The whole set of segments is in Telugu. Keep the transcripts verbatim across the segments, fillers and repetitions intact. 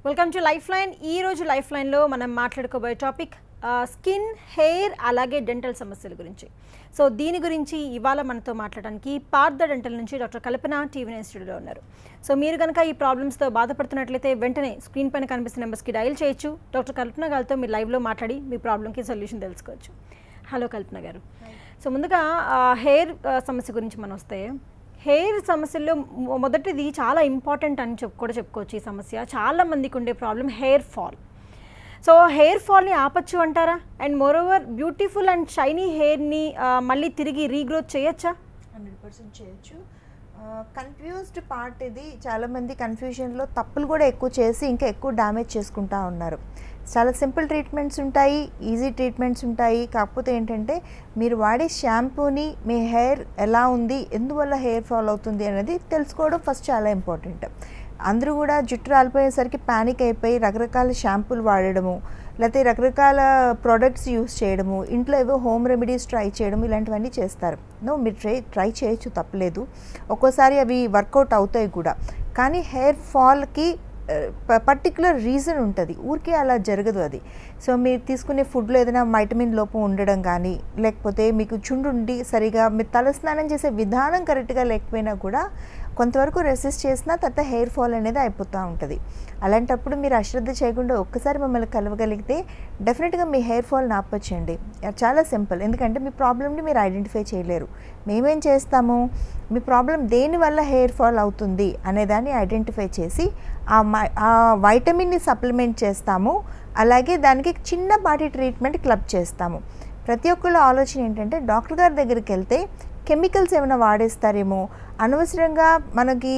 Welcome to life line. ఈ రోజు లైఫ్ లైన్లో మనం మాట్లాడుకోబోయే టాపిక్ స్కిన్, హెయిర్ అలాగే డెంటల్ సమస్యల గురించి. సో దీని గురించి ఇవాళ మనతో మాట్లాడడానికి పార్థ డెంటల్ నుంచి డాక్టర్ కల్పన టీవీ నైన్ స్టూడియోలో ఉన్నారు. సో మీరు కనుక ఈ ప్రాబ్లమ్స్తో బాధపడుతున్నట్లయితే వెంటనే స్క్రీన్ పైన కనిపిస్తున్న నెంబర్స్కి డయల్ చేయొచ్చు. డాక్టర్ కల్పన గారితో మీరు లైవ్లో మాట్లాడి మీ ప్రాబ్లంకి సొల్యూషన్ తెలుసుకోవచ్చు. హలో కల్పన గారు. సో ముందుగా హెయిర్ సమస్య గురించి మనం వస్తే, హెయిర్ సమస్యల్లో మొదటిది చాలా ఇంపార్టెంట్ అని చెప్పు కూడా చెప్పుకోవచ్చు. ఈ సమస్య చాలా మందికి ఉండే problem hair fall. So hair ఫాల్ని ఆపచ్చు అంటారా? And more over beautiful and shiny హెయిర్ని మళ్ళీ తిరిగి రీగ్రోత్ చేయొచ్చా? హండ్రెడ్ పర్సెంట్ చేయొచ్చు. కన్ఫ్యూజ్డ్ పార్ట్ ఇది. చాలామంది కన్ఫ్యూజన్లో తప్పులు కూడా ఎక్కువ చేసి ఇంకా ఎక్కువ డ్యామేజ్ చేసుకుంటూ ఉన్నారు. చాలా సింపుల్ ట్రీట్మెంట్స్ ఉంటాయి, ఈజీ ట్రీట్మెంట్స్ ఉంటాయి. కాకపోతే ఏంటంటే మీరు వాడే షాంపూని మీ హెయిర్ ఎలా ఉంది, ఎందువల్ల హెయిర్ ఫాల్ అవుతుంది అనేది తెలుసుకోవడం ఫస్ట్ చాలా ఇంపార్టెంట్. అందరూ కూడా జుట్టు రాలిపోయేసరికి ప్యానిక్ అయిపోయి రకరకాల షాంపూలు వాడడము, లేకపోతే రకరకాల ప్రోడక్ట్స్ యూస్ చేయడము, ఇంట్లో ఏవో హోమ్ రెమెడీస్ ట్రై చేయడం, ఇలాంటివన్నీ చేస్తారు. నో, మీరు ట్రై ట్రై చేయొచ్చు, తప్పలేదు. ఒక్కోసారి అవి వర్కౌట్ అవుతాయి కూడా. కానీ హెయిర్ ఫాల్కి పర్టిక్యులర్ రీజన్ ఉంటుంది, ఊరికే అలా జరగదు అది. సో మీరు తీసుకునే ఫుడ్లో ఏదైనా వైటమిన్ లోపం ఉండడం కానీ, లేకపోతే మీకు చుండు ఉండి సరిగా మీరు తలస్నానం చేసే విధానం కరెక్ట్గా లేకపోయినా కూడా కొంతవరకు రెసిస్ట్ చేసినా తర్వాత హెయిర్ ఫాల్ అనేది అయిపోతూ ఉంటుంది. అలాంటప్పుడు మీరు అశ్రద్ధ చేయకుండా ఒక్కసారి మమ్మల్ని కలవగలిగితే డెఫినెట్గా మీ హెయిర్ ఫాల్ని ఆపొచ్చండి. చాలా సింపుల్. ఎందుకంటే మీ ప్రాబ్లమ్ని మీరు ఐడెంటిఫై చేయలేరు. మేమేం చేస్తాము, మీ ప్రాబ్లం దేనివల్ల హెయిర్ ఫాల్ అవుతుంది అనేదాన్ని ఐడెంటిఫై చేసి ఆ ఆ వైటమిన్ని సప్లిమెంట్ చేస్తాము. అలాగే దానికి చిన్నపాటి ట్రీట్మెంట్ క్లబ్ చేస్తాము. ప్రతి ఒక్కళ్ళ ఆలోచన ఏంటంటే డాక్టర్ గారి దగ్గరికి వెళ్తే కెమికల్స్ ఏమైనా వాడేస్తారేమో, అనవసరంగా మనకి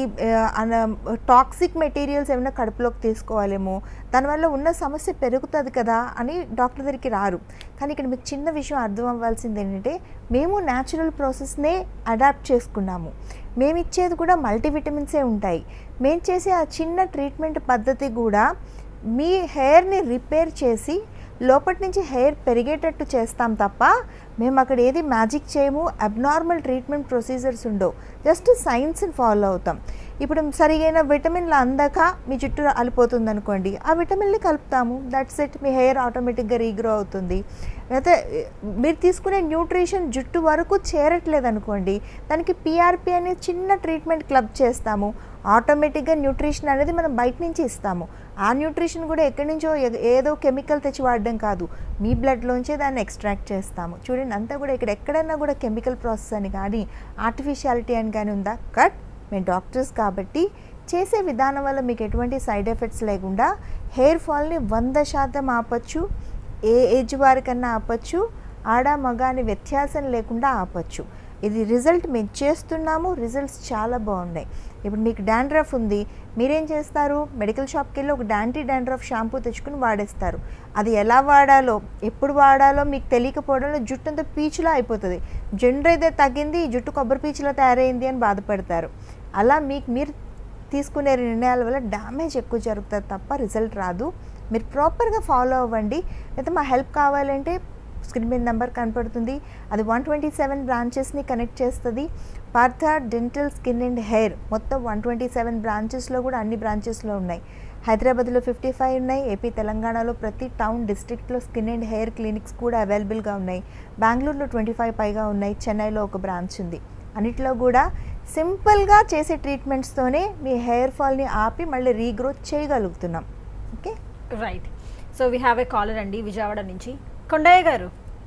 టాక్సిక్ మెటీరియల్స్ ఏమైనా కడుపులోకి తీసుకోవాలేమో, దానివల్ల ఉన్న సమస్య పెరుగుతుంది కదా అని డాక్టర్ దగ్గరికి రారు. కానీ ఇక్కడ మీకు చిన్న విషయం అర్థం అవ్వాల్సింది ఏంటంటే, మేము న్యాచురల్ ప్రాసెస్నే అడాప్ట్ చేసుకున్నాము. మేము ఇచ్చేది కూడా మల్టీవిటమిన్సే ఉంటాయి. మేము చేసే ఆ చిన్న ట్రీట్మెంట్ పద్ధతి కూడా మీ హెయిర్ని రిపేర్ చేసి లోపటి నుంచి హెయిర్ పెరిగేటట్టు చేస్తాం తప్ప మేము అక్కడ ఏది మ్యాజిక్ చేయము, అబ్నార్మల్ ట్రీట్మెంట్ ప్రొసీజర్స్ ఉండవు. జస్ట్ సైన్స్ని ఫాలో అవుతాం. ఇప్పుడు సరిగైన విటమిన్లు అందక మీ జుట్టు అలిపోతుంది అనుకోండి, ఆ విటమిన్ని కలుపుతాము, దట్స్ ఇట్. మీ హెయిర్ ఆటోమేటిక్గా రీగ్రో అవుతుంది. అయితే మీరు తీసుకునే న్యూట్రిషన్ జుట్టు వరకు చేరట్లేదు అనుకోండి, దానికి పిఆర్పి అనే చిన్న ట్రీట్మెంట్ క్లబ్ చేస్తాము. ఆటోమేటిక్గా న్యూట్రిషన్ అనేది మనం బయట నుంచి ఇస్తాము. ఆ న్యూట్రిషన్ కూడా ఎక్కడి నుంచో ఏదో కెమికల్ తెచ్చి వాడడం కాదు, మీ బ్లడ్లోంచే దాన్ని ఎక్స్ట్రాక్ట్ చేస్తాము. చూడండి, అంతా కూడా ఇక్కడ ఎక్కడైనా కూడా కెమికల్ ప్రాసెస్ అని కానీ ఆర్టిఫిషియాలిటీ అని కానీ ఉందా? కట్. మేము డాక్టర్స్ కాబట్టి చేసే విధానం వల్ల మీకు ఎటువంటి సైడ్ ఎఫెక్ట్స్ లేకుండా హెయిర్ ఫాల్ని వంద శాతం ఆపచ్చు. ఏ ఏజ్ వారికన్నా ఆపచ్చు, ఆడ మగ అని వ్యత్యాసం లేకుండా ఆపచ్చు. ఇది రిజల్ట్ మేము చేస్తున్నాము, రిజల్ట్స్ చాలా బాగున్నాయి. ఇప్పుడు మీకు డాండ్రఫ్ ఉంది, మీరేం చేస్తారు, మెడికల్ షాప్కి వెళ్ళి ఒక డాంటీ డాండ్రఫ్ షాంపూ తెచ్చుకుని వాడేస్తారు. అది ఎలా వాడాలో, ఎప్పుడు వాడాలో మీకు తెలియకపోవడంలో జుట్టు అంతా పీచులా అయిపోతుంది. జెండర్ అయితే తగ్గింది, జుట్టు కొబ్బరి పీచులా తయారైంది అని బాధపడతారు. అలా మీకు మీరు తీసుకునే నిర్ణయాల వల్ల డ్యామేజ్ ఎక్కువ జరుగుతుంది తప్ప రిజల్ట్ రాదు. మీరు ప్రాపర్గా ఫాలో అవ్వండి. అయితే మా హెల్ప్ కావాలంటే స్క్రీన్ మీద నెంబర్ కనపడుతుంది, అది వన్ ట్వంటీ సెవెన్ బ్రాంచెస్ని కనెక్ట్ చేస్తుంది. Partha Dental, skin and hair మొత్తం వన్ ట్వంటీ సెవెన్ బ్రాంచెస్లో కూడా అన్ని బ్రాంచెస్లో ఉన్నాయి. హైదరాబాద్లో ఫిఫ్టీ ఫైవ్ ఉన్నాయి. ఏపీ తెలంగాణలో ప్రతి టౌన్ డిస్ట్రిక్ట్లో స్కిన్ అండ్ హెయిర్ క్లినిక్స్ కూడా అవైలబుల్గా ఉన్నాయి. బెంగళూరులో ట్వంటీ ఫైవ్ పైగా ఉన్నాయి. చెన్నైలో ఒక బ్రాంచ్ ఉంది. అన్నిట్లో కూడా సింపుల్గా చేసే ట్రీట్మెంట్స్తోనే మీ హెయిర్ ఫాల్ని ఆపి మళ్ళీ రీగ్రోత్ చేయగలుగుతున్నాం. Okay, right. So we have a caller అండి విజయవాడ నుంచి. కొండయ్య గారు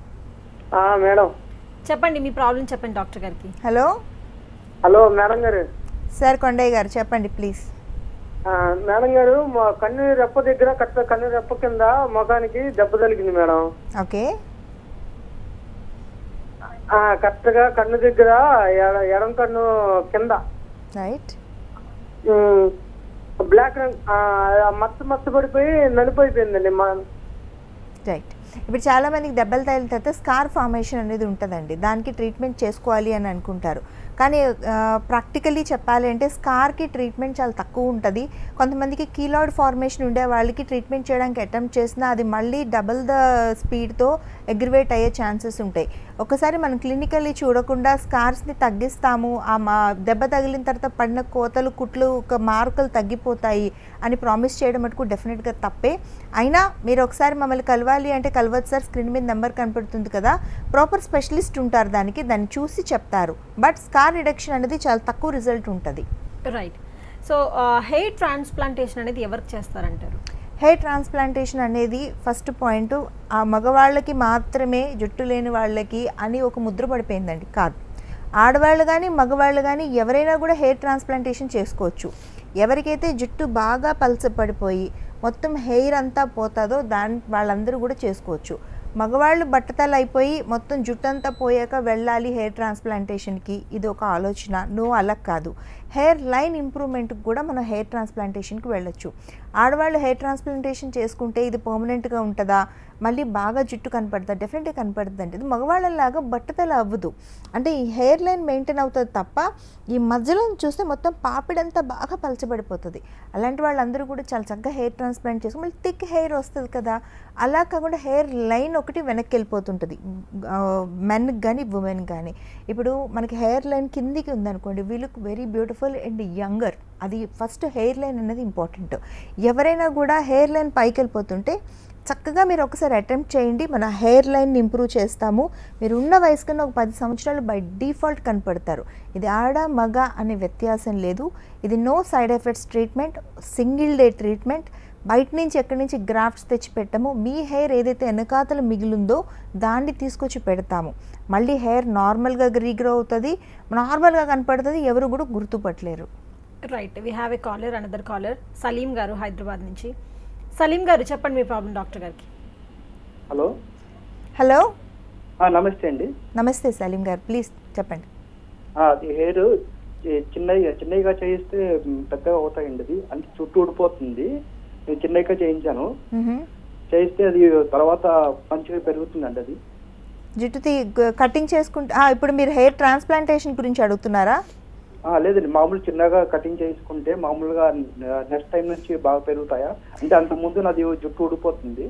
మేడం, చెప్పండి మీ ప్రాబ్లం చెప్పండి doctor garu. Hello hello madam garu. Sir Kondaiah garu చెప్పండి ప్లీజ్. మేడం గారు, మా కన్ను రెప్ప దగ్గర కరెక్ట్ కన్ను రెప్ప కింద ముఖానికి దెబ్బ తగిలింది మేడం. ఓకే, కరెక్ట్ గా కన్ను దగ్గర ఎడం కన్ను కింద రైట్ బ్లాక్ రంగ్ మచ్చ మచ్చ పడిపోయి నలిపోయిపోయిందండి. రైట్. ఇప్పుడు చాలామందికి దెబ్బలు తగిలిన తర్వాత స్కార్ ఫార్మేషన్ అనేది ఉంటుందండి. దానికి ట్రీట్మెంట్ చేసుకోవాలి అని అనుకుంటారు. కానీ ప్రాక్టికల్లీ చెప్పాలి అంటే స్కార్కి ట్రీట్మెంట్ చాలా తక్కువ ఉంటుంది. కొంతమందికి కీలాయిడ్ ఫార్మేషన్ ఉండే వాళ్ళకి ట్రీట్మెంట్ చేయడానికి అటెంప్ట్ చేసినా అది మళ్ళీ డబుల్ ద స్పీడ్తో అగ్రివేట్ అయ్యే ఛాన్సెస్ ఉంటాయి. ఒకసారి మనం క్లినికల్లీ చూడకుండా స్కార్స్ని తగ్గిస్తాము, ఆ మా దెబ్బ తగిలిన తర్వాత పడిన కోతలు కుట్లు ఒక మార్కులు తగ్గిపోతాయి అని ప్రామిస్ చేయడం మటుకు డెఫినెట్గా తప్పే. అయినా మీరు ఒకసారి మమ్మల్ని కలవాలి అంటే కలవచ్చు సార్, స్క్రీన్ మీద నెంబర్ కనపడుతుంది కదా, ప్రాపర్ స్పెషలిస్ట్ ఉంటారు దానికి, దాన్ని చూసి చెప్తారు. బట్ స్కార్ రిడక్షన్ అనేది చాలా తక్కువ రిజల్ట్ ఉంటుంది. రైట్. సో హెయిర్ ట్రాన్స్ప్లాంటేషన్ అనేది ఎవరికి చేస్తారంటారు? హెయిర్ ట్రాన్స్ప్లాంటేషన్ అనేది ఫస్ట్ పాయింట్ ఆ మగవాళ్ళకి మాత్రమే, జుట్టు లేని వాళ్ళకి అని ఒక ముద్ర పడిపోయిందండి. కాదు, ఆడవాళ్ళు కానీ మగవాళ్ళు కానీ ఎవరైనా కూడా హెయిర్ ట్రాన్స్ప్లాంటేషన్ చేసుకోవచ్చు. ఎవరికైతే జుట్టు బాగా పలచపడిపోయి మొత్తం హెయిర్ అంతా పోతుందో దాని వాళ్ళందరూ కూడా చేసుకోవచ్చు. మగవాళ్ళు బట్టతలు అయిపోయి మొత్తం జుట్టు అంతా పోయాక వెళ్ళాలి హెయిర్ ట్రాన్స్ప్లాంటేషన్కి, ఇది ఒక ఆలోచన. నో, అలా కాదు. హెయిర్ లైన్ ఇంప్రూవ్మెంట్కి కూడా మనం హెయిర్ ట్రాన్స్ప్లాంటేషన్కి వెళ్ళొచ్చు. ఆడవాళ్ళు హెయిర్ ట్రాన్స్ప్లాంటేషన్ చేసుకుంటే ఇది పర్మనెంట్గా ఉంటుందా, మళ్ళీ బాగా జుట్టు కనపడుతుందా? డెఫినెట్గా కనపడుతుంది అండి. ఇది మగవాళ్ళలాగా బట్టతల అవ్వదు, అంటే ఈ హెయిర్ లైన్ మెయింటైన్ అవుతుంది తప్ప ఈ మధ్యలో చూస్తే మొత్తం పాపిడంతా బాగా పలచబడిపోతుంది. అలాంటి వాళ్ళందరూ కూడా చాలా చక్కగా హెయిర్ ట్రాన్స్ప్లాంట్ చేసుకుని మళ్ళీ థిక్ హెయిర్ వస్తుంది కదా. అలా కాకుండా హెయిర్ లైన్ ఒకటి వెనక్కి వెళ్ళిపోతుంటుంది మెన్కి కానీ ఉమెన్కి కానీ. ఇప్పుడు మనకి హెయిర్ లైన్ కిందికి ఉందనుకోండి, we look very beautiful and younger. అది ఫస్ట్ హెయిర్ లైన్ అనేది ఇంపార్టెంట్. ఎవరైనా కూడా హెయిర్ లైన్ పైకి వెళ్ళిపోతుంటే చక్కగా మీరు ఒకసారి అటెంప్ట్ చేయండి, మన హెయిర్ లైన్ని ఇంప్రూవ్ చేస్తాము. మీరు ఉన్న వయసు కన్నా ఒక పది సంవత్సరాలు బై డిఫాల్ట్ కనపడతారు. ఇది ఆడ మగ అనే వ్యత్యాసం లేదు. ఇది no side effects treatment, single day treatment. బయట నుంచి ఎక్కడి నుంచి గ్రాఫ్ట్స్ తెచ్చి పెట్టాము, మీ హెయిర్ ఏదైతే వెనకాతల మిగిలిందో దాన్ని తీసుకొచ్చి పెడతాము. మళ్ళీ హెయిర్ నార్మల్గా రీగ్రో అవుతుంది, నార్మల్గా కనపడుతుంది, ఎవరు కూడా గుర్తుపట్టలేరు. Right. We have a caller, another caller Salim garu Hyderabad నుంచి. సలీం గారు చెప్పండి మీ problem doctor garu. Hello hello నమస్తే అండి. నమస్తే సలీం గారు, ప్లీజ్ చెప్పండి. అది హెయిర్ చిన్నగా చిన్నగా చేయిస్తే పెద్దగా అవుతాయండి, అది అంటే చుట్టూ ఊడిపోతుంది. నేను చిన్నగా చేయించాను, చేయిస్తే అది తర్వాత మంచిగా పెరుగుతుందండి. అది జుట్టు కటింగ్ చేసుకుంటే ఇప్పుడు మీరు హెయిర్ ట్రాన్స్ప్లాంటేషన్ గురించి అడుగుతున్నారా? లేదండి, మామూలు చిన్నగా కటింగ్ చేసుకుంటే మామూలుగా నెక్స్ట్ టైం నుంచి బాగా పెరుగుతాయా? అంటే అంత ముందు నాది జుట్టు ఊడిపోతుంది,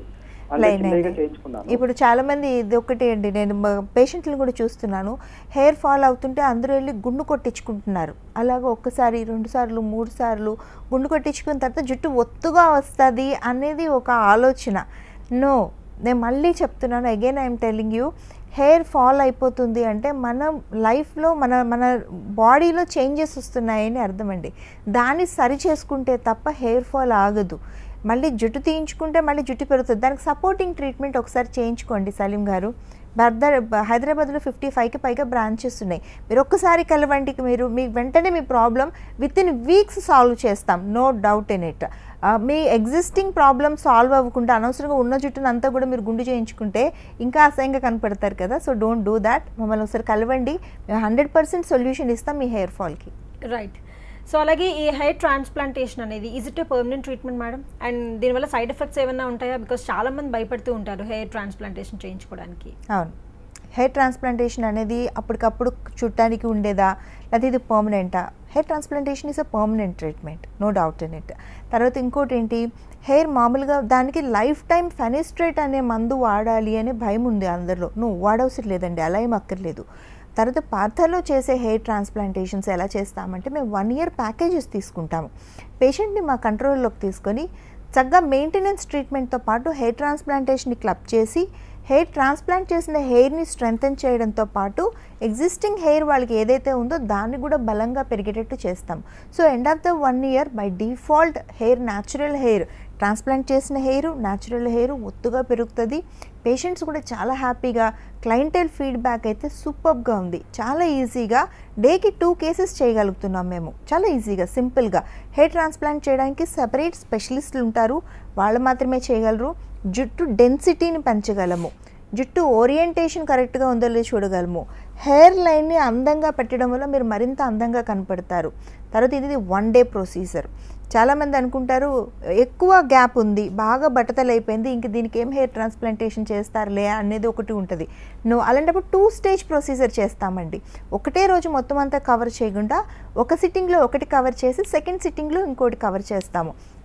ఇప్పుడు చాలా మంది ఇది ఒకటి అండి, నేను పేషెంట్లు కూడా చూస్తున్నాను, హెయిర్ ఫాల్ అవుతుంటే అందరూ వెళ్ళి గుండు కొట్టించుకుంటున్నారు. అలాగే ఒక్కసారి రెండు సార్లు మూడు సార్లు గుండు కొట్టించుకున్న తర్వాత జుట్టు ఒత్తుగా వస్తుంది అనేది ఒక ఆలోచన. నో, నేను మళ్ళీ చెప్తున్నాను, again I'm telling you, hair fall అయిపోతుంది అంటే మన లైఫ్లో మన మన బాడీలో చేంజెస్ వస్తున్నాయని అర్థమండి. దాన్ని సరి చేసుకుంటే తప్ప హెయిర్ ఫాల్ ఆగదు. మళ్ళీ జుట్టు తీయించుకుంటే మళ్ళీ జుట్టు పెరుగుతుంది, దానికి సపోర్టింగ్ ట్రీట్మెంట్ ఒకసారి చేయించుకోండి సలీం గారు. బర్దర్ హైదరాబాద్లో ఫిఫ్టీ ఫైవ్కి పైగా బ్రాంచెస్ ఉన్నాయి. మీరు ఒక్కసారి కలవంటికి మీరు మీ వెంటనే మీ problem within weeks solve చేస్తాం, నో డౌట్ ఇన్ ఇట్. మీ ఎగ్జిస్టింగ్ ప్రాబ్లమ్ సాల్వ్ అవ్వకుండా అనవసరంగా ఉన్న జుట్టును అంతా కూడా మీరు గుండు చేయించుకుంటే ఇంకా అసహ్యంగా కనపడతారు కదా. So don't do that. మమ్మల్ని ఒకసారి కలవండి, మేము హండ్రెడ్ పర్సెంట్ సొల్యూషన్ ఇస్తాం మీ హెయిర్ ఫాల్కి. రైట్. సో అలాగే ఈ హెయిర్ ట్రాన్స్ప్లాంటేషన్ అనేది is it a permanent treatment madam? And దీనివల్ల సైడ్ ఎఫెక్ట్స్ ఏమైనా ఉంటాయా? బికాస్ చాలా మంది భయపడుతూ ఉంటారు హెయిర్ ట్రాన్స్ప్లాంటేషన్ చేయించుకోవడానికి. అవును, హెయిర్ ట్రాన్స్ప్లాంటేషన్ అనేది అప్పటికప్పుడు చుట్టానికి ఉండేదా లేదా ఇది పర్మనెంటా? Hair transplantation is a permanent treatment, no doubt in it. తర్వాత ఇంకోటి ఏంటి, హెయిర్ మామూలుగా దానికి లైఫ్ టైం ఫెనిస్ట్రేట్ అనే మందు వాడాలి అనే భయం ఉంది అందరిలో. నువ్వు వాడవసరం లేదండి, అలా ఏం అక్కర్లేదు. తర్వాత పార్థలో చేసే హెయిర్ ట్రాన్స్ప్లాంటేషన్స్ ఎలా చేస్తామంటే మేము వన్ ఇయర్ ప్యాకేజెస్ తీసుకుంటాము. పేషెంట్ని మా కంట్రోల్లోకి తీసుకొని చక్కగా మెయింటెనెన్స్ ట్రీట్మెంట్తో పాటు హెయిర్ ట్రాన్స్ప్లాంటేషన్ని క్లబ్ చేసి హెయిర్ ట్రాన్స్ప్లాంట్ చేసిన హెయిర్ని స్ట్రెంగ్తన్ చేయడంతో పాటు ఎగ్జిస్టింగ్ హెయిర్ వాళ్ళకి ఏదైతే ఉందో దాన్ని కూడా బలంగా పెరిగేటట్టు చేస్తాం. So end of the one year by default hair natural hair, transplant చేసిన హెయిర్ న్యాచురల్ హెయిర్ ఒత్తుగా పెరుగుతుంది. పేషెంట్స్ కూడా చాలా హ్యాపీగా, క్లయింటెల్ ఫీడ్బ్యాక్ అయితే సూపర్గా ఉంది. చాలా ఈజీగా డేకి టూ కేసెస్ చేయగలుగుతున్నాం మేము, చాలా ఈజీగా సింపుల్గా. హెయిర్ ట్రాన్స్ప్లాంట్ చేయడానికి సెపరేట్ స్పెషలిస్టులు ఉంటారు, వాళ్ళు మాత్రమే చేయగలరు. జుట్టు డెన్సిటీని పెంచగలము, జుట్టు ఓరియంటేషన్ కరెక్ట్గా ఉందో లేదో చూడగలము, హెయిర్ లైన్ని అందంగా పెట్టడం వల్ల మీరు మరింత అందంగా కనపడతారు. తర్వాత ఇది వన్ డే ప్రొసీజర్. చాలామంది అనుకుంటారు ఎక్కువ గ్యాప్ ఉంది, బాగా బట్టతలైపోయింది, ఇంక దీనికి ఏం హెయిర్ ట్రాన్స్ప్లాంటేషన్ చేస్తారులే అనేది ఒకటి ఉంటుంది. నువ్వు అలాంటప్పుడు టూ స్టేజ్ ప్రొసీజర్ చేస్తామండి. ఒకటే రోజు మొత్తం అంతా కవర్ చేయకుండా ఒక సిట్టింగ్లో ఒకటి కవర్ చేసి సెకండ్ సిట్టింగ్లో ఇంకోటి కవర్ చేస్తాము.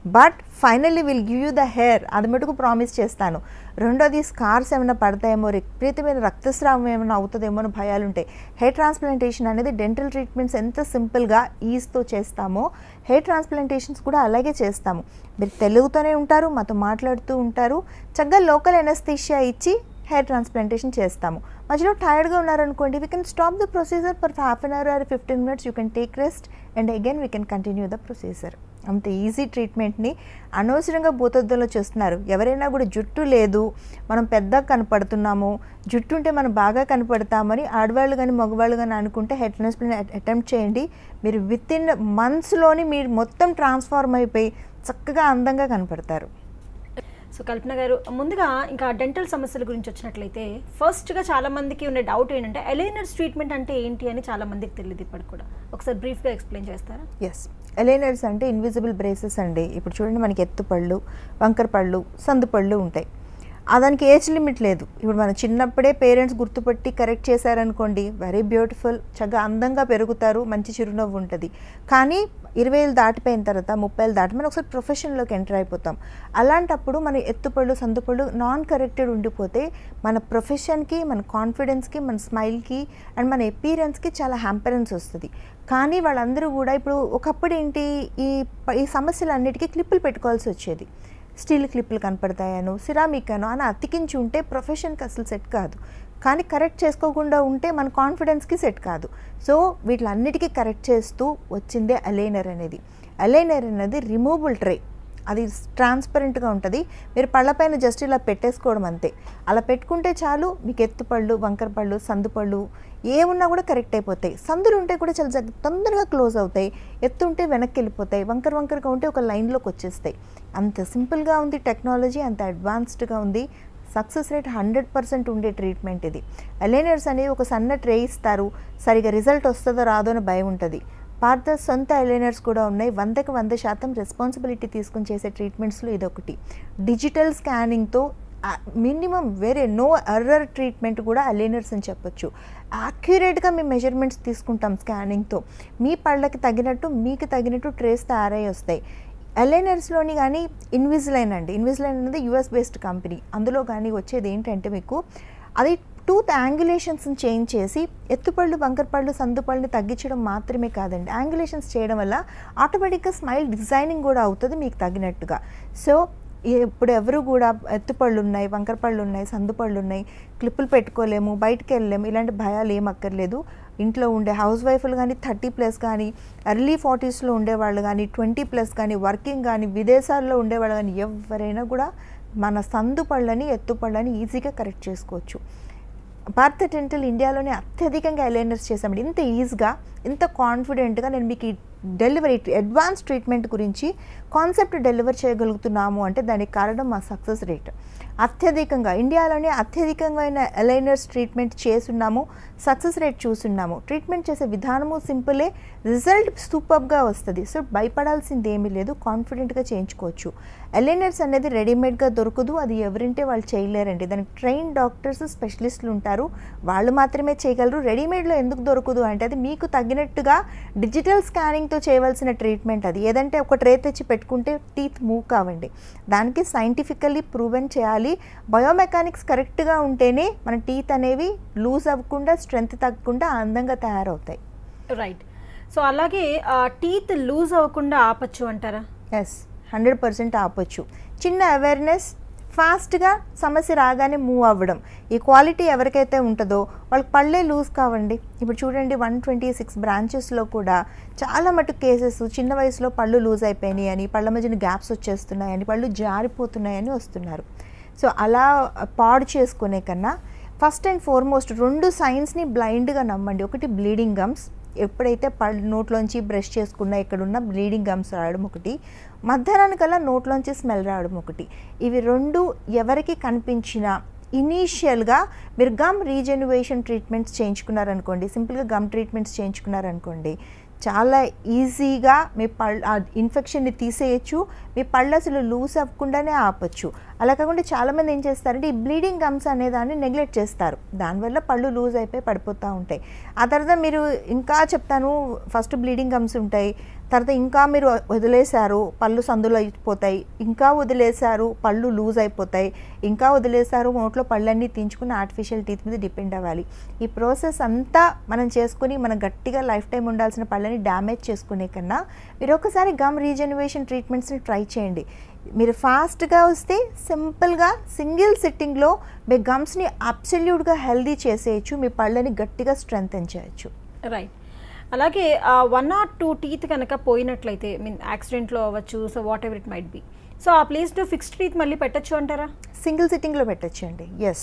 But finally will give you the hair, అది మటుకు ప్రామిస్ చేస్తాను. రెండోది స్కార్స్ ఏమైనా పడతాయేమో, విపరీతమైన రక్తస్రావం ఏమైనా అవుతుందేమో అని భయాలు ఉంటాయి. హెయిర్ ట్రాన్స్ప్లాంటేషన్ అనేది డెంటల్ ట్రీట్మెంట్స్ ఎంత సింపుల్గా ఈజ్తో చేస్తామో హెయిర్ ట్రాన్స్ప్లాంటేషన్స్ కూడా అలాగే చేస్తాము. మీరు తెలుగుతోనే ఉంటారు, మాతో మాట్లాడుతూ ఉంటారు, చక్కగా లోకల్ ఎనస్థీషియా ఇచ్చి హెయిర్ ట్రాన్స్ప్లాంటేషన్ చేస్తాము. మధ్యలో టైర్డ్గా ఉన్నారనుకోండి, we can stop the procedure for half an hour or fifteen minutes, you can take rest and again we can continue the procedure. అంత ఈజీ ట్రీట్మెంట్ని అనవసరంగా భూతద్దంలో చేస్తున్నారు. ఎవరైనా కూడా జుట్టు లేదు, మనం పెద్దగా కనపడుతున్నాము, జుట్టు ఉంటే మనం బాగా కనపడతామని ఆడవాళ్ళు కానీ మగవాళ్ళు కానీ అనుకుంటే హెయిర్ ట్రాన్స్ప్లాంట్ అటెంప్ట్ చేయండి. మీరు విత్ ఇన్ మంత్స్లోని మీరు మొత్తం ట్రాన్స్ఫార్మ్ అయిపోయి చక్కగా అందంగా కనపడతారు. సో కల్పన గారు, ముందుగా ఇంకా డెంటల్ సమస్యల గురించి వచ్చినట్లయితే ఫస్ట్గా చాలా మందికి ఉన్న డౌట్ ఏంటంటే అలైనర్స్ ట్రీట్మెంట్ అంటే ఏంటి అని చాలా మందికి తెలియదు ఇప్పటికి కూడా. ఒకసారి బ్రీఫ్గా ఎక్స్ప్లెయిన్ చేస్తారా? ఎస్, అలైనర్స్ అంటే ఇన్విజిబుల్ బ్రేసెస్ అండి. ఇప్పుడు చూడండి, మనకి ఎత్తు పళ్ళు, వంకర పళ్ళు, సందు పళ్ళు ఉంటాయి. దానికి ఏజ్ లిమిట్ లేదు. ఇప్పుడు మనం చిన్నప్పుడే పేరెంట్స్ గుర్తుపట్టి కరెక్ట్ చేశారనుకోండి, వెరీ బ్యూటిఫుల్, చక్కగా అందంగా పెరుగుతారు, మంచి చిరునవ్వు ఉంటుంది. కానీ ఇరవై ఏళ్ళు దాటిపోయిన తర్వాత, ముప్పై ఏళ్ళు దాటి మనం ఒకసారి ప్రొఫెషన్లోకి ఎంటర్ అయిపోతాం. అలాంటప్పుడు మన ఎత్తుపళ్ళు, సందుపళ్ళు నాన్ కరెక్టెడ్ ఉండిపోతే మన ప్రొఫెషన్కి, మన కాన్ఫిడెన్స్కి, మన స్మైల్కి అండ్ మన అపీరెన్స్కి చాలా హ్యాంపరెన్స్ వస్తుంది. కానీ వాళ్ళందరూ కూడా ఇప్పుడు ఒకప్పుడు ఏంటి, ఈ ఈ సమస్యలన్నిటికీ క్లిప్పులు పెట్టుకోవాల్సి వచ్చేది. స్టీల్ క్లిప్పులు కనపడతాయను, సిరామిక్ అను అని అతికించి ఉంటే ప్రొఫెషన్కి అసలు సెట్ కాదు. కానీ కరెక్ట్ చేసుకోకుండా ఉంటే మన కాన్ఫిడెన్స్కి సెట్ కాదు. సో వీటిలన్నిటికీ కరెక్ట్ చేస్తూ వచ్చిందే అలైనర్ అనేది. అలైనర్ అనేది రిమూవబుల్ ట్రే, అది ట్రాన్స్పరెంట్గా ఉంటుంది. మీరు పళ్ళపైన జస్ట్ ఇలా పెట్టేసుకోవడం అంతే. అలా పెట్టుకుంటే చాలు, మీకు ఎత్తుపళ్ళు, వంకర పళ్ళు, సందుపళ్ళు ఏమున్నా కూడా కరెక్ట్ అయిపోతాయి. సందులు ఉంటే కూడా చాలా తొందరగా క్లోజ్ అవుతాయి, ఎత్తుంటే వెనక్కి వెళ్ళిపోతాయి, వంకర వంకరగా ఉంటే ఒక లైన్లోకి వచ్చేస్తాయి. అంత సింపుల్గా ఉంది టెక్నాలజీ, అంత అడ్వాన్స్డ్గా ఉంది. సక్సెస్ రేట్ హండ్రెడ్ పర్సెంట్ ఉండే ట్రీట్మెంట్ ఇది. అలైనర్స్ అనేవి ఒక సన్న ట్రే ఇస్తారు, సరిగా రిజల్ట్ వస్తుందో రాదో అని భయం ఉంటుంది. పార్థ సొంత అలైనర్స్ కూడా ఉన్నాయి. వందకి వంద శాతం రెస్పాన్సిబిలిటీ తీసుకుని చేసే ట్రీట్మెంట్స్లో ఇదొకటి. డిజిటల్ స్కానింగ్తో మినిమం వేరే నో ఎర్రర్ ట్రీట్మెంట్ కూడా అలైనర్స్ అని చెప్పొచ్చు. యాక్యురేట్గా మేము మెజర్మెంట్స్ తీసుకుంటాం స్కానింగ్తో. మీ పళ్ళకి తగినట్టు, మీకు తగినట్టు ట్రేస్ తయారై వస్తాయి. అలైనర్స్లోని కానీ ఇన్విజిలైన్ అండి, ఇన్విజిలైన్ అనేది యూఎస్ బేస్డ్ కంపెనీ. అందులో కానీ వచ్చేది ఏంటంటే మీకు అది టూత్ యాంగులేషన్స్ని చేంజ్ చేసి ఎత్తుపళ్ళు, వంకరపళ్ళు, సందుపళ్ళని తగ్గించడం మాత్రమే కాదండి, యాంగులేషన్స్ చేయడం వల్ల ఆటోమేటిక్గా స్మైల్ డిజైనింగ్ కూడా అవుతుంది మీకు తగినట్టుగా. సో ఇప్పుడు ఎవరు కూడా ఎత్తుపళ్ళు ఉన్నాయి, వంకరపళ్ళు ఉన్నాయి, సందుపళ్ళు ఉన్నాయి, క్లిప్పులు పెట్టుకోలేము, బయటకు వెళ్ళలేము, ఇలాంటి భయాలు ఏం అక్కర్లేదు. ఇంట్లో ఉండే హౌస్ వైఫ్లు కానీ, థర్టీ ప్లస్ కానీ, ఎర్లీ ఫార్టీస్లో ఉండేవాళ్ళు కానీ, ట్వంటీ ప్లస్ కానీ, వర్కింగ్ కానీ, విదేశాల్లో ఉండేవాళ్ళు కానీ, ఎవరైనా కూడా మన సందు పళ్ళని, ఎత్తుపళ్ళని ఈజీగా కరెక్ట్ చేసుకోవచ్చు. భారత డెంటల్ ఇండియాలోనే అత్యధికంగా అలైనర్స్ చేసామండి. ఇంత ఈజీగా, ఇంత కాన్ఫిడెంట్గా నేను మీకు ఈ డెలివరీ అడ్వాన్స్ ట్రీట్మెంట్ గురించి కాన్సెప్ట్ డెలివర్ చేయగలుగుతున్నాము అంటే దానికి కారణం మా సక్సెస్ రేట్. అత్యధికంగా ఇండియాలోనే అత్యధికమైన అలైనర్స్ ట్రీట్మెంట్ చేస్తున్నాము, సక్సెస్ రేట్ చూస్తున్నాము. ట్రీట్మెంట్ చేసే విధానము సింపులే, రిజల్ట్ సూపర్గా వస్తుంది. సో భయపడాల్సింది ఏమీ లేదు, కాన్ఫిడెంట్గా చేయించుకోవచ్చు. అలైనర్స్ అనేది రెడీమేడ్గా దొరకదు, అది ఎవరింటే వాళ్ళు చేయలేరండి. దానికి ట్రైన్ డాక్టర్స్, స్పెషలిస్టులు ఉంటారు, వాళ్ళు మాత్రమే చేయగలరు. రెడీమేడ్లో ఎందుకు దొరకదు అంటే అది మీకు తగినట్టుగా డిజిటల్ స్కానింగ్తో చేయవలసిన ట్రీట్మెంట్. అది ఏదంటే ఒక ట్రే తెచ్చి పెట్టుకుంటే టీత్ మూవ్ కావండి, దానికి సైంటిఫికల్లీ ప్రూవెన్ చేయాలి. బయోమెకానిక్స్ కరెక్ట్గా ఉంటేనే మన టీత్ అనేవి లూజ్ అవ్వకుండా, స్ట్రెంత్ తగ్గకుండా అందంగా తయారవుతాయి. రైట్. సో అలాగే టీత్ లూజ్ అవ్వకుండా ఆపచ్చు అంటారా? ఎస్, హండ్రెడ్ పర్సెంట్ ఆపొచ్చు. చిన్న అవేర్నెస్, ఫాస్ట్గా సమస్య రాగానే మూవ్ అవ్వడం, ఈ క్వాలిటీ ఎవరికైతే ఉంటుందో వాళ్ళకి పళ్ళే లూజ్ కావండి. ఇప్పుడు చూడండి, వన్ ట్వంటీ సిక్స్ బ్రాంచెస్లో కూడా చాలా మటుకు కేసెస్ చిన్న వయసులో పళ్ళు లూజ్ అయిపోయినాయి అని, పళ్ళ మధ్యన గ్యాప్స్ వచ్చేస్తున్నాయని, పళ్ళు జారిపోతున్నాయని వస్తున్నారు. సో అలా పాడు చేసుకునే కన్నా ఫస్ట్ అండ్ ఫార్మోస్ట్ రెండు సైన్స్ని బ్లైండ్గా నమ్మండి. ఒకటి బ్లీడింగ్ గమ్స్, ఎప్పుడైతే పళ్ళు నోట్లోంచి బ్రష్ చేసుకున్నా ఇక్కడున్న బ్లీడింగ్ గమ్స్ రావడం ఒకటి, మధ్యాహ్నానికల్లా నోట్లోంచి స్మెల్ రావడం ఒకటి. ఇవి రెండు ఎవరికి కనిపించినా ఇనీషియల్గా మీరు గమ్ రీజెన్యువేషన్ ట్రీట్మెంట్స్ చేయించుకున్నారనుకోండి, సింపుల్గా గమ్ ట్రీట్మెంట్స్ చేయించుకున్నారనుకోండి, చాలా ఈజీగా మీ పళ్ళ ఇన్ఫెక్షన్ని తీసేయచ్చు, మీ పళ్ళు అసలు లూజ్ అవ్వకుండానే ఆపచ్చు. అలా కాకుండా చాలామంది ఏం చేస్తారంటే ఈ బ్లీడింగ్ గమ్స్ అనే దాన్ని నెగ్లెక్ట్ చేస్తారు, దానివల్ల పళ్ళు లూజ్ అయిపోయి పడిపోతూ ఉంటాయి. ఆ తర్వాత మీరు ఇంకా చెప్తాను, ఫస్ట్ బ్లీడింగ్ గమ్స్ ఉంటాయి, తర్వాత ఇంకా మీరు వదిలేశారు పళ్ళు సందులో అయిపోతాయి, ఇంకా వదిలేశారు పళ్ళు లూజ్ అయిపోతాయి, ఇంకా వదిలేశారు నోట్లో పళ్ళన్నీ తీయించుకుని ఆర్టిఫిషియల్ టీత్ మీద డిపెండ్ అవ్వాలి. ఈ ప్రాసెస్ అంతా మనం చేసుకుని మనం గట్టిగా లైఫ్ టైం ఉండాల్సిన పళ్ళని డ్యామేజ్ చేసుకునే కన్నా మీరు ఒకసారి గమ్ రీజనరేషన్ ట్రీట్మెంట్స్ని ట్రై చేయండి. మీరు ఫాస్ట్గా వస్తే సింపుల్గా సింగిల్ సిట్టింగ్లో మీ గమ్స్ని అబ్సల్యూట్గా హెల్దీ చేసేయచ్చు, మీ పళ్ళని గట్టిగా స్ట్రెంగ్తెన్ చేయొచ్చు. రైట్. అలాగే వన్ ఆర్ టూ టీత్ కనుక పోయినట్లయితే మీన్ యాక్సిడెంట్లో అవ్వచ్చు, so whatever it might be, so ఆ ప్లేస్లో ఫిక్స్డ్ టీత్ మళ్ళీ పెట్టచ్చు అంటారా? సింగిల్ సిట్టింగ్లో పెట్టచ్చు అండి. Yes,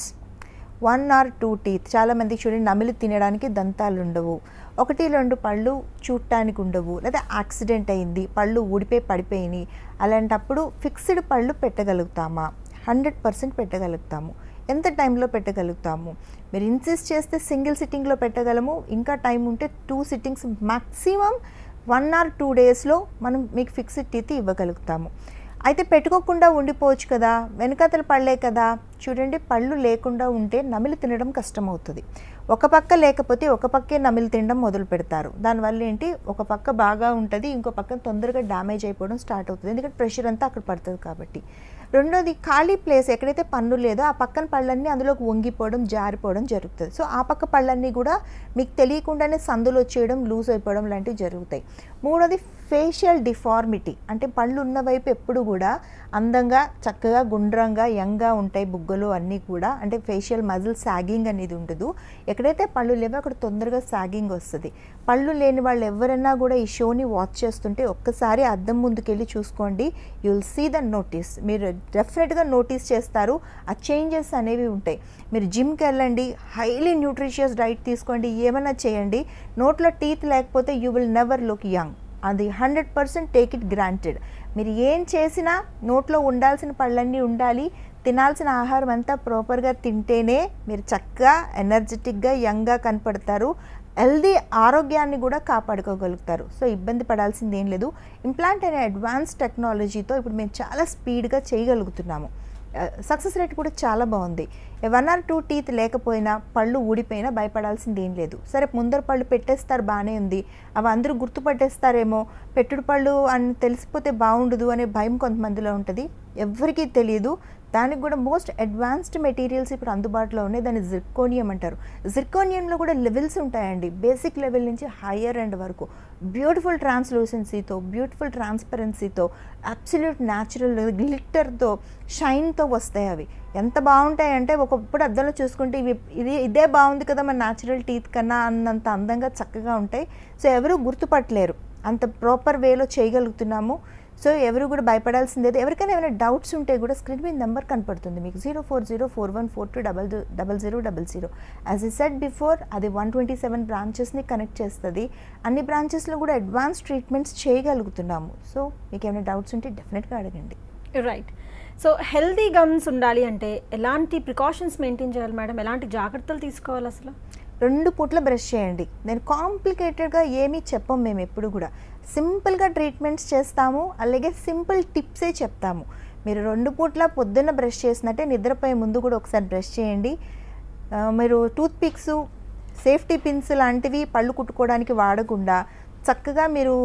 one or two teeth చాలామందికి చూడండి నమిలి తినడానికి దంతాలు ఉండవు, ఒకటి రెండు పళ్ళు చూడటానికి ఉండవు, లేదా యాక్సిడెంట్ అయింది పళ్ళు ఊడిపోయి పడిపోయినాయి, అలాంటప్పుడు ఫిక్స్డ్ పళ్ళు పెట్టగలుగుతామా? Hundred percent పెట్టగలుగుతాము. ఎంత టైంలో పెట్టగలుగుతాము? మీరు ఇన్సిస్ట్ చేస్తే సింగిల్ సిట్టింగ్లో పెట్టగలము, ఇంకా టైం ఉంటే two sittings maximum one or two డేస్లో మనం మీకు ఫిక్స్డ్ టీత్ ఇవ్వగలుగుతాము. అయితే పెట్టుకోకుండా ఉండిపోవచ్చు కదా, వెనకతలు పళ్ళే కదా. చూడండి, పళ్ళు లేకుండా ఉంటే నమిలి తినడం కష్టమవుతుంది. ఒక పక్క లేకపోతే ఒక పక్కే నమిలి తినడం మొదలు పెడతారు. దానివల్ల ఏంటి, ఒక పక్క బాగా ఉంటుంది, ఇంకో పక్క తొందరగా డ్యామేజ్ అయిపోవడం స్టార్ట్ అవుతుంది, ఎందుకంటే ప్రెషర్ అంతా అక్కడ పడుతుంది కాబట్టి. రెండోది, ఖాళీ ప్లేస్ ఎక్కడైతే పన్ను లేదో ఆ పక్కన పళ్ళన్నీ అందులోకి వంగిపోవడం జారిపోవడం జరుగుతుంది. సో ఆ పక్క పళ్ళన్నీ కూడా మీకు తెలియకుండానే సందులు వచ్చేయడం లూజ్ అయిపోవడం లాంటివి జరుగుతాయి. మూడోది, ఫేషియల్ డిఫార్మిటీ, అంటే పళ్ళు ఉన్న వైపు ఎప్పుడు కూడా అందంగా చక్కగా గుండ్రంగా యంగ్గా ఉంటాయి బుగ్గలు అన్నీ కూడా, అంటే ఫేషియల్ మజిల్ సాగింగ్ అనేది ఉండదు. ఎక్కడైతే పళ్ళు లేవో అక్కడ తొందరగా సాగింగ్ వస్తుంది. పళ్ళు లేని వాళ్ళు ఎవరైనా కూడా ఈ షోని వాచ్ చేస్తుంటే ఒక్కసారి అద్దం ముందుకెళ్ళి చూసుకోండి, you will see the notice. మీరు డెఫినెట్గా నోటీస్ చేస్తారు, ఆ చేంజెస్ అనేవి ఉంటాయి. మీరు జిమ్కి వెళ్ళండి, హైలీ న్యూట్రిషియస్ డైట్ తీసుకోండి, ఏమైనా చేయండి, నోట్లో టీత్ లేకపోతే you will never look young. అది hundred percent take it granted. మీరు ఏం చేసినా నోట్లో ఉండాల్సిన పళ్ళన్నీ ఉండాలి, తినాల్సిన ఆహారం అంతా ప్రాపర్గా తింటేనే మీరు చక్కగా ఎనర్జెటిక్గా యంగ్గా కనపడతారు, హెల్దీ ఆరోగ్యాన్ని కూడా కాపాడుకోగలుగుతారు. సో ఇబ్బంది పడాల్సింది ఏం లేదు. ఇంప్లాంట్ అనే అడ్వాన్స్ టెక్నాలజీతో ఇప్పుడు మేము చాలా స్పీడ్గా చేయగలుగుతున్నాము. సక్సెస్ రేట్ కూడా చాలా బాగుంది. వన్ ఆర్ టూ టీత్ లేకపోయినా పళ్ళు ఊడిపోయినా భయపడాల్సింది ఏం లేదు. సరే, ముందర పళ్ళు పెట్టేస్తారు, బాగానే ఉంది, అవి అందరూ గుర్తుపట్టేస్తారేమో, పెట్టుడు పళ్ళు అని తెలిసిపోతే బాగుండదు అనే భయం కొంతమందిలో ఉంటుంది, ఎవరికీ తెలియదు. దానికి కూడా మోస్ట్ అడ్వాన్స్డ్ మెటీరియల్స్ ఇప్పుడు అందుబాటులో ఉన్నాయి, దాన్ని జిర్కోనియం అంటారు. జిర్కోనియంలో కూడా లెవెల్స్ ఉంటాయండి, బేసిక్ లెవెల్ నుంచి హయ్యర్ ఎండ్ వరకు. బ్యూటిఫుల్ ట్రాన్స్లూసెన్సీతో, బ్యూటిఫుల్ ట్రాన్స్పరెన్సీతో, అబ్సల్యూట్ న్యాచురల్ గ్లిట్టర్తో, షైన్తో వస్తాయి. అవి ఎంత బాగుంటాయి అంటే ఒకప్పుడు అద్దంలో చూసుకుంటే ఇవి ఇది ఇదే బాగుంది కదా మన న్యాచురల్ టీత్ కన్నా అన్నంత అందంగా చక్కగా ఉంటాయి. సో ఎవరు గుర్తుపట్టలేరు, అంత ప్రాపర్ వేలో చేయగలుగుతున్నాము. సో ఎవరు కూడా భయపడాల్సిందే. ఎవరికైనా ఏమైనా డౌట్స్ ఉంటే కూడా స్క్రీన్ మీద నెంబర్ కనపడుతుంది మీకు, zero four zero four one four two double double zero double zero. As a said before, అది వన్ ట్వంటీ సెవెన్ బ్రాంచెస్ని కనెక్ట్ చేస్తుంది. అన్ని బ్రాంచెస్లో కూడా అడ్వాన్స్ ట్రీట్మెంట్స్ చేయగలుగుతున్నాము. సో మీకు ఏమైనా డౌట్స్ ఉంటే డెఫినెట్గా అడగండి. రైట్. సో హెల్దీ గమ్స్ ఉండాలి అంటే ఎలాంటి ప్రికాషన్స్ మెయింటైన్ చేయాలి మేడం, ఎలాంటి జాగ్రత్తలు తీసుకోవాలి? అసలు రెండు పూట్ల బ్రష్ చేయండి. నేను కాంప్లికేటెడ్గా ఏమీ చెప్పం, మేము ఎప్పుడు కూడా సింపుల్గా ట్రీట్మెంట్స్ చేస్తాము, అలాగే సింపుల్ టిప్సే చెప్తాము. మీరు రెండు పూట్ల పొద్దున్న బ్రష్ చేసినట్టే నిద్రపోయే ముందు కూడా ఒకసారి బ్రష్ చేయండి. మీరు టూత్ పిక్స్, సేఫ్టీ పిన్స్ లాంటివి పళ్ళు కుట్టుకోవడానికి వాడకుండా చక్కగా మీరు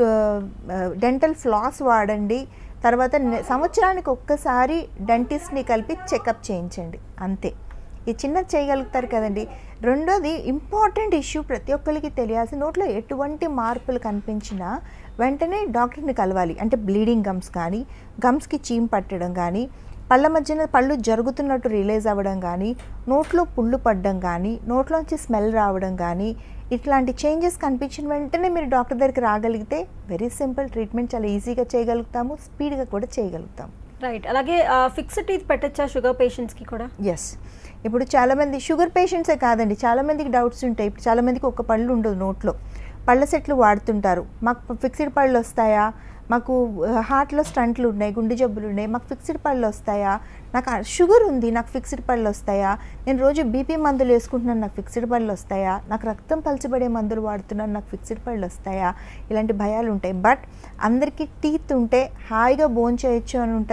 డెంటల్ ఫ్లాస్ వాడండి. తర్వాత సంవత్సరానికి ఒక్కసారి డెంటిస్ట్ని కలిపి చెకప్ చేయించండి, అంతే. ఈ చిన్న చేయగలుగుతారు కదండి. రెండోది ఇంపార్టెంట్ ఇష్యూ, ప్రతి ఒక్కరికి తెలియాల్సి, నోట్లో ఎటువంటి మార్పులు కనిపించినా వెంటనే డాక్టర్ని కలవాలి. అంటే బ్లీడింగ్ గమ్స్ కానీ, గమ్స్కి చీమ్ పట్టడం కానీ, పళ్ళ మధ్యన పళ్ళు జరుగుతున్నట్టు రిలీజ్ అవ్వడం కానీ, నోట్లో పుళ్ళు పడడం కానీ, నోట్లోంచి స్మెల్ రావడం కానీ, ఇట్లాంటి చేంజెస్ కనిపించిన వెంటనే మీరు డాక్టర్ దగ్గరికి రాగలిగితే వెరీ సింపుల్ ట్రీట్మెంట్ చాలా ఈజీగా చేయగలుగుతాము, స్పీడ్గా కూడా చేయగలుగుతాము. రైట్. అలాగే ఫిక్స్డ్ టీత్ పెట్టచ్చా షుగర్ పేషెంట్స్కి కూడా? ఎస్. ఇప్పుడు చాలామంది షుగర్ పేషెంట్సే కాదండి, చాలామందికి డౌట్స్ ఉంటాయి. ఇప్పుడు చాలామందికి ఒక పళ్ళు ఉండదు నోట్లో, పళ్ళ సెట్లు వాడుతుంటారు. మాకు ఫిక్స్డ్ పళ్ళు వస్తాయా, మాకు హార్ట్లో స్టంట్లు ఉన్నాయి, గుండె జబ్బులు ఉన్నాయి, మాకు ఫిక్స్డ్ పళ్ళు వస్తాయా, నాకు షుగర్ ఉంది నాకు ఫిక్స్డ్ పళ్ళు వస్తాయా, నేను రోజు బీపీ మందులు వేసుకుంటున్నాను నాకు ఫిక్స్డ్ పళ్ళు వస్తాయా, నాకు రక్తం పలచబడే మందులు వాడుతున్నాను నాకు ఫిక్స్డ్ పళ్ళు వస్తాయా, ఇలాంటి భయాలు ఉంటాయి. బట్ అందరికీ టీత్ ఉంటే హాయిగా భోంచేయచ్చు అని ఉంటుంది.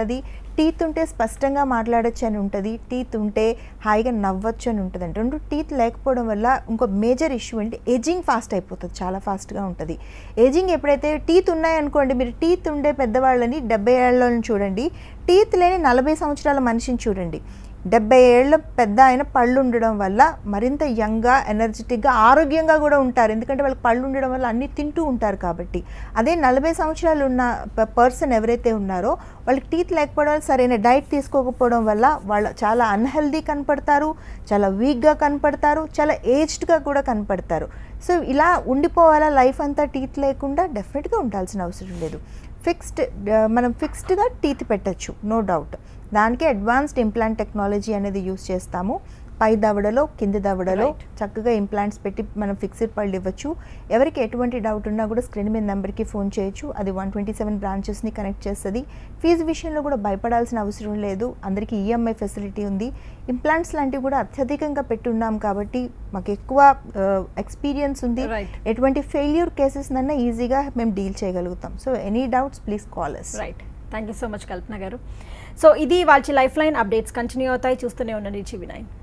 టీత్ ఉంటే స్పష్టంగా మాట్లాడచ్చు అని ఉంటుంది, టీత్ ఉంటే హాయిగా నవ్వచ్చు అని ఉంటుంది. అంటే రెండు టీత్ లేకపోవడం వల్ల ఇంకో మేజర్ ఇష్యూ అంటే ఏజింగ్ ఫాస్ట్ అయిపోతుంది, చాలా ఫాస్ట్గా ఉంటుంది. ఏజింగ్ ఎప్పుడైతే టీత్ ఉన్నాయనుకోండి, మీరు టీత్ ఉండే పెద్దవాళ్ళని డెబ్బై ఏళ్ళని చూడండి, టీత్ లేని నలభై సంవత్సరాల మనిషిని చూడండి, డెబ్బై ఏళ్ళ పెద్ద ఆయన పళ్ళు ఉండడం వల్ల మరింత యంగ్గా, ఎనర్జెటిక్గా, ఆరోగ్యంగా కూడా ఉంటారు. ఎందుకంటే వాళ్ళకి పళ్ళు ఉండడం వల్ల అన్నీ తింటూ ఉంటారు కాబట్టి. అదే నలభై సంవత్సరాలు ఉన్న పర్సన్ ఎవరైతే ఉన్నారో వాళ్ళకి టీత్ లేకపోవడం వల్ల, సరైన డైట్ తీసుకోకపోవడం వల్ల వాళ్ళు చాలా అన్హెల్దీ కనపడతారు, చాలా వీక్గా కనపడతారు, చాలా ఏజ్డ్గా కూడా కనపడతారు. సో ఇలా ఉండిపోవాలా లైఫ్ అంతా టీత్ లేకుండా? డెఫినెట్గా ఉండాల్సిన అవసరం లేదు. ఫిక్స్డ్ మనం ఫిక్స్డ్గా టీత్ పెట్టచ్చు, నో డౌట్. దానికి అడ్వాన్స్డ్ ఇంప్లాంట్ టెక్నాలజీ అనేది యూస్ చేస్తాము. పై దవడలో, కింది దవడలో చక్కగా ఇంప్లాంట్స్ పెట్టి మనం ఫిక్స్డ్ పళ్ళు ఇవ్వచ్చు. ఎవరికి ఎటువంటి డౌట్ ఉన్నా కూడా స్క్రీన్ మీద నెంబర్కి ఫోన్ చేయొచ్చు, అది వన్ ట్వంటీ సెవెన్ బ్రాంచెస్ని కనెక్ట్ చేస్తుంది. ఫీజు విషయంలో కూడా భయపడాల్సిన అవసరం లేదు, అందరికీ ఈఎంఐ ఫెసిలిటీ ఉంది. ఇంప్లాంట్స్ లాంటివి కూడా అత్యధికంగా పెట్టున్నాం కాబట్టి మాకు ఎక్కువ ఎక్స్పీరియన్స్ ఉంది. ఎటువంటి ఫెయిల్యూర్ కేసెస్ నన్నా ఈజీగా మేము డీల్ చేయగలుగుతాం. So any doubts please call us. Right, thank you so much Kalpana garu. So ఇది వాళ్ళ లైఫ్ లైన్ అప్డేట్స్ కంటిన్యూ అవుతాయి, చూస్తూనే ఉండండి టీవీ నైన్.